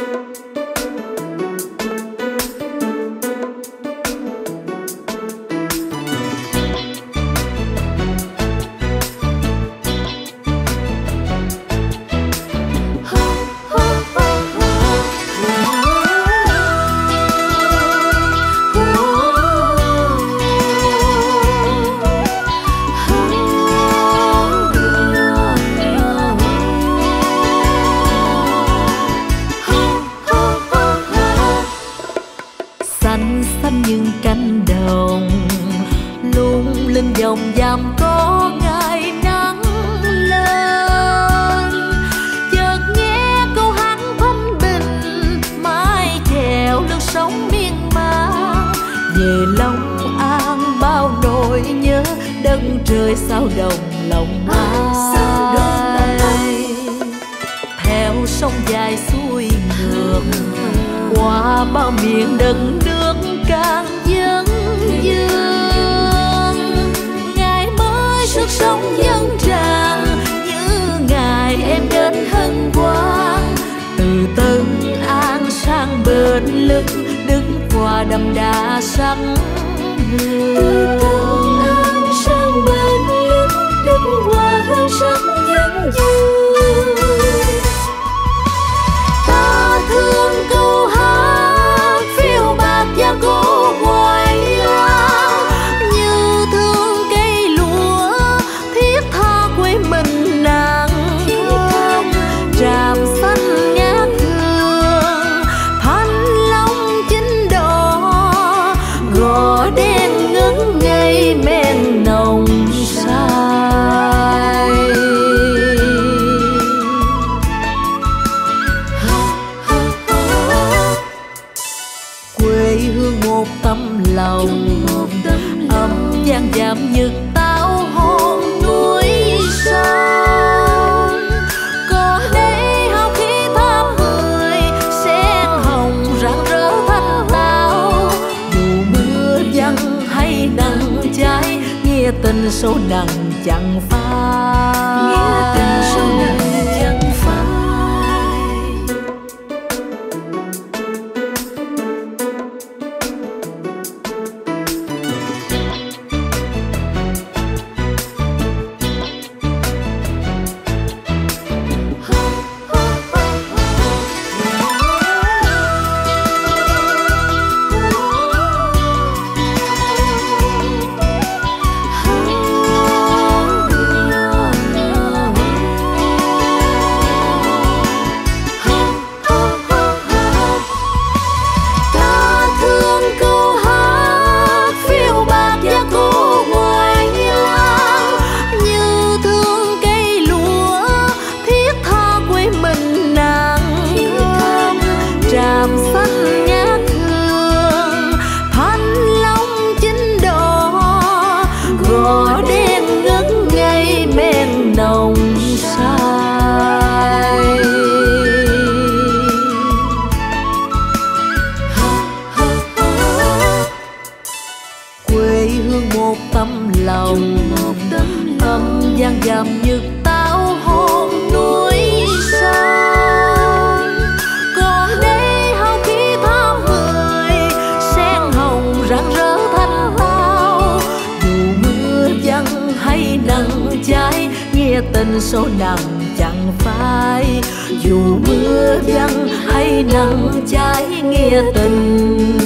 trời sao đồng lòng ai. Theo sông dài xuôi ngược qua bao miền đất nước càng dâng dương. Ngày mới sức sống dâng tràn như ngày em đến hân hoan. Từ Tân An sang Bến Lức đứng qua đầm đá sắc hương. Sang bên lưng đứng qua hương sắc nhân dương. Ta thương câu hát phiêu bạc và cô hoài lang, như thương cây lúa thiết tha quê mình nàng thơm. Tràm xanh ngát hương thanh long chín đỏ, gò đen ngấn ngây men nồng say. Quê hương một tấm lòng ấm vang dạm nhật táo hôn núi sông. Còn đây hào khí thăm người sen hồng rạng rỡ thanh tao. Dù mưa giăng hay nắng cháy, nghĩa tình số nặng chẳng phai. Nghĩa tình số nặng chẳng phai. Dầm nhật táo hôn núi sông. Còn đây hào khí tháng 10 sen hồng rạng rỡ thanh tao. Dù mưa giăng hay nắng cháy, nghĩa tình số nặng chẳng phai. Dù mưa giăng hay nắng cháy, nghĩa tình